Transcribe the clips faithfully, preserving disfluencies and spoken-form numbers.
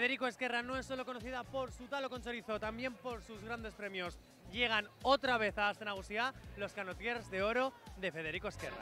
Federico Ezquerra no es solo conocida por su talo con chorizo, también por sus grandes premios. Llegan otra vez a Aste Nagusia los Canotiers de Oro de Federico Ezquerra.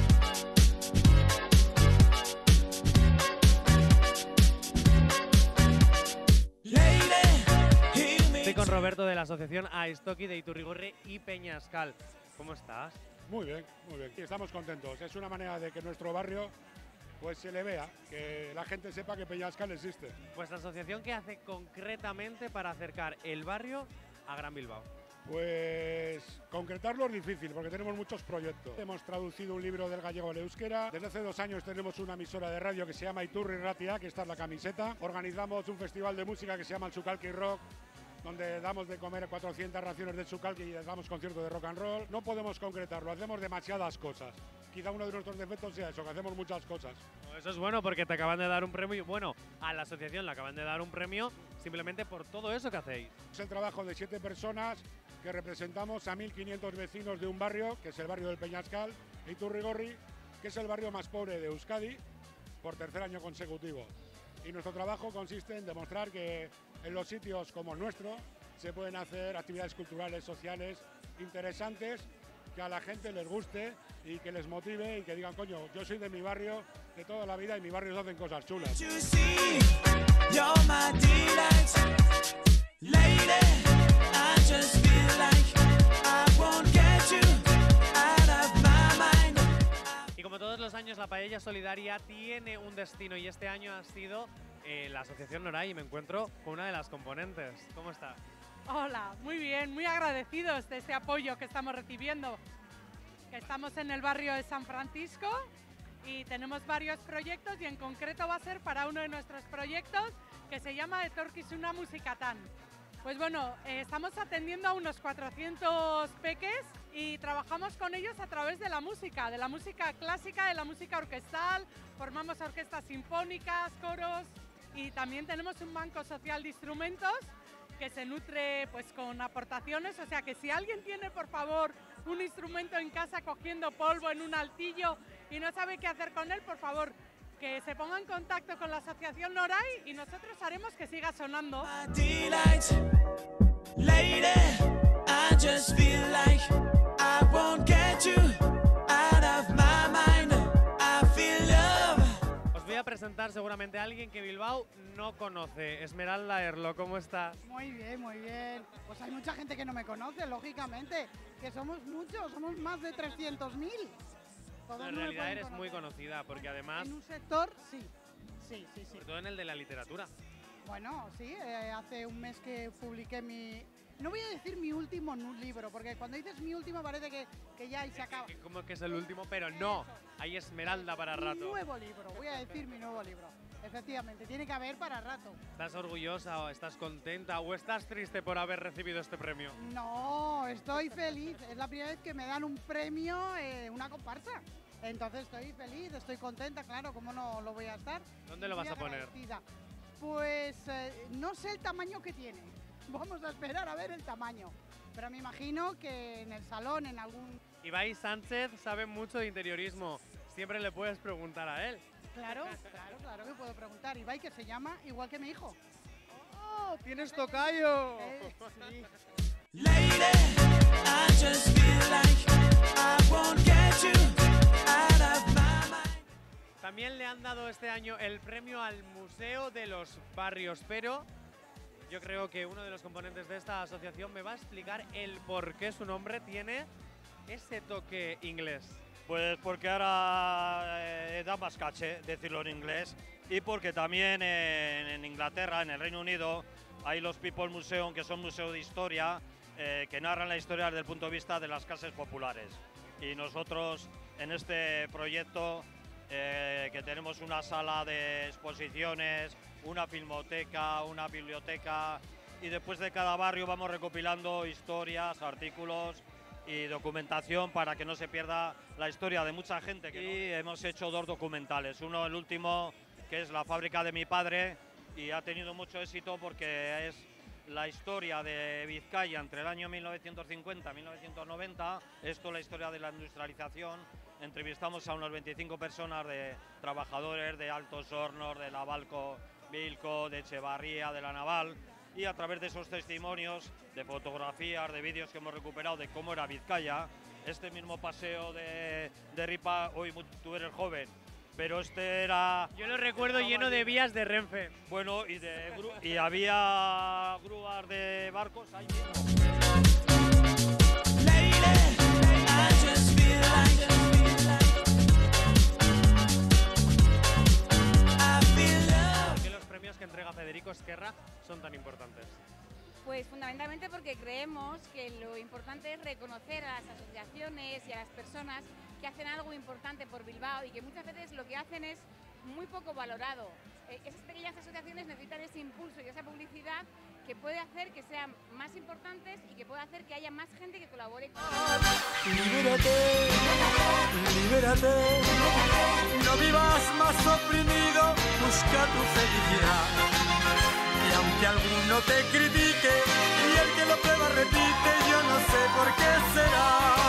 Estoy con Roberto de la asociación Aiztoki de Iturrigorri y Peñascal. ¿Cómo estás? Muy bien, muy bien. Estamos contentos. Es una manera de que nuestro barrio pues se le vea, que la gente sepa que Peñascal existe. ¿Vuestra asociación qué hace concretamente para acercar el barrio a Gran Bilbao? Pues concretarlo es difícil porque tenemos muchos proyectos. Hemos traducido un libro del gallego al euskera. Desde hace dos años tenemos una emisora de radio que se llama Iturri Ratia, que está en la camiseta. Organizamos un festival de música que se llama el Sukalki Rock, donde damos de comer cuatrocientas raciones de Sukalki y damos conciertos de rock and roll. No podemos concretarlo, hacemos demasiadas cosas. Quizá uno de nuestros defectos sea eso, que hacemos muchas cosas. Eso es bueno porque te acaban de dar un premio, bueno, a la asociación le acaban de dar un premio simplemente por todo eso que hacéis. Es el trabajo de siete personas que representamos a mil quinientos vecinos de un barrio, que es el barrio del Peñascal, Iturrigorri, que es el barrio más pobre de Euskadi, por tercer año consecutivo. Y nuestro trabajo consiste en demostrar que en los sitios como el nuestro se pueden hacer actividades culturales, sociales, interesantes, que a la gente les guste y que les motive y que digan, coño, yo soy de mi barrio de toda la vida y mi barrio se hacen cosas chulas. Y como todos los años, la Paella Solidaria tiene un destino y este año ha sido eh, la Asociación Noray y me encuentro con una de las componentes. ¿Cómo está? Hola, muy bien, muy agradecidos de este apoyo que estamos recibiendo. Que estamos en el barrio de San Francisco y tenemos varios proyectos y en concreto va a ser para uno de nuestros proyectos que se llama Etorkizuna Musikatan. Pues bueno, eh, estamos atendiendo a unos cuatrocientos peques y trabajamos con ellos a través de la música, de la música clásica, de la música orquestal, formamos orquestas sinfónicas, coros y también tenemos un banco social de instrumentos que se nutre pues con aportaciones, o sea que si alguien tiene por favor un instrumento en casa cogiendo polvo en un altillo y no sabe qué hacer con él, por favor que se ponga en contacto con la Asociación Noray y nosotros haremos que siga sonando. Os voy a presentar seguramente a alguien que Bilbao no conoce. Esmeralda Erlo, ¿cómo está? Muy bien, muy bien. Pues hay mucha gente que no me conoce, lógicamente, que somos muchos, somos más de trescientos mil. En realidad eres muy conocida porque además… En un sector, sí, sí, sí, sí. Sobre todo en el de la literatura. Bueno, sí, eh, hace un mes que publiqué mi… No voy a decir mi último libro, porque cuando dices mi último parece que, que ya ahí se acaba. Como que es el último, pero no, hay Esmeralda para rato. Mi nuevo libro, voy a decir mi nuevo libro. Efectivamente, tiene que haber para rato. ¿Estás orgullosa o estás contenta o estás triste por haber recibido este premio? No, estoy feliz. Es la primera vez que me dan un premio, eh, una comparsa. Entonces estoy feliz, estoy contenta, claro, ¿cómo no lo voy a estar? ¿Dónde lo vas a poner? Pues eh, no sé el tamaño que tiene. Vamos a esperar a ver el tamaño. Pero me imagino que en el salón, en algún… Ibai Sánchez sabe mucho de interiorismo. Siempre le puedes preguntar a él. Claro, claro, claro que puedo preguntar. Ibai, que se llama igual que mi hijo. ¡Oh, tienes tocayo! Eh, sí. También le han dado este año el premio al Museo de los Barrios, pero yo creo que uno de los componentes de esta asociación me va a explicar el por qué su nombre tiene ese toque inglés. Pues porque ahora eh, da más caché decirlo en inglés y porque también en, en Inglaterra, en el Reino Unido, hay los People Museum, que son museos de historia, eh, que narran la historia desde el punto de vista de las clases populares. Y nosotros en este proyecto, eh, que tenemos una sala de exposiciones, una filmoteca, una biblioteca, y después de cada barrio vamos recopilando historias, artículos y documentación para que no se pierda la historia de mucha gente. Que y no. Hemos hecho dos documentales, uno el último que es La fábrica de mi padre y ha tenido mucho éxito porque es la historia de Vizcaya entre el año mil novecientos cincuenta y mil novecientos noventa, esto es la historia de la industrialización. Entrevistamos a unos veinticinco personas de trabajadores de Altos Hornos, de Navalco, Bilco, de Echevarría, de la Naval, y a través de esos testimonios, de fotografías, de vídeos que hemos recuperado de cómo era Vizcaya, este mismo paseo de, de Ripa, hoy tú eres joven, pero este era... Yo lo recuerdo lleno de vías de Renfe. Bueno, y, de gru y había grúas de barcos ahí mismo. ¿Por qué los premios que entrega Federico Esquerra son tan importantes? Pues fundamentalmente porque creemos que lo importante es reconocer a las asociaciones y a las personas que hacen algo importante por Bilbao y que muchas veces lo que hacen es muy poco valorado. Eh, esas pequeñas asociaciones necesitan ese impulso y esa publicidad que puede hacer que sean más importantes y que puede hacer que haya más gente que colabore con ellos. Libérate, libérate, no vivas más oprimido, busca tu felicidad. Y aunque alguno te critique y el que lo prueba repite, yo no sé por qué será.